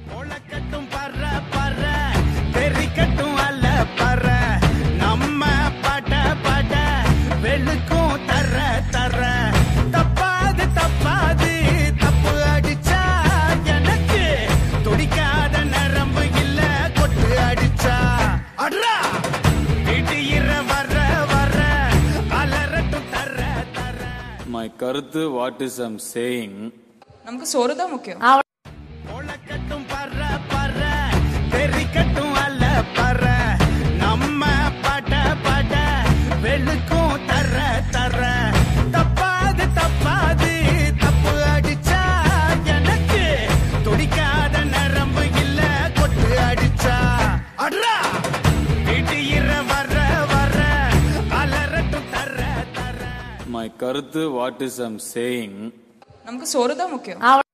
ஒளக்கட்டும் பற பற தெரிக்கட்டும் அல்ல பற நம்ம பட பட வெளுக்கும் தர தர தப்பாது தப்பாது தப்பு அடிச்சா எனக்கு துடிக்காத நரம்பு இல்ல கொட்டு அடிச்சா அட்ரா இடியிற வர வர அலரட்டும் தர தர. My கருத்து what is I'm saying. நமக்கு சோறு தான் முக்கியம். ஒளக்கட்டும் பற பற தெரிக்கட்டும் அல்ல பற நம்ம பட பட வெளுக்கும் தர தர தப்பாது தப்பாது தப்பு அடிச்சா எனக்கு துடிக்காத நரம்பு இல்ல கொட்டு அடிச்சா அட்ரா இடியிற வர வர அலரட்டும் தர தர. My கருத்து what is I'm saying. நமக்கு சோறு தான் முக்கியம்.